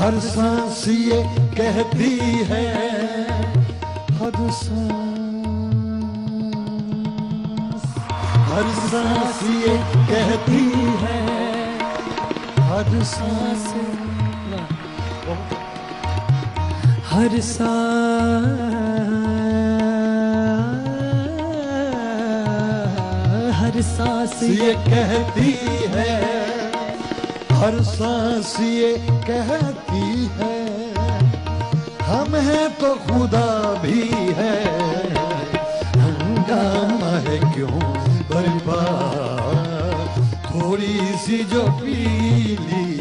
हर सांस ये कहती है, हर सांस ये कहती है, हर सांस हर सांस ये कहती है, हर सांस ये कहती है, हम हैं तो खुदा भी है, हंगामा है क्यों बर्बाद, थोड़ी सी जो पीली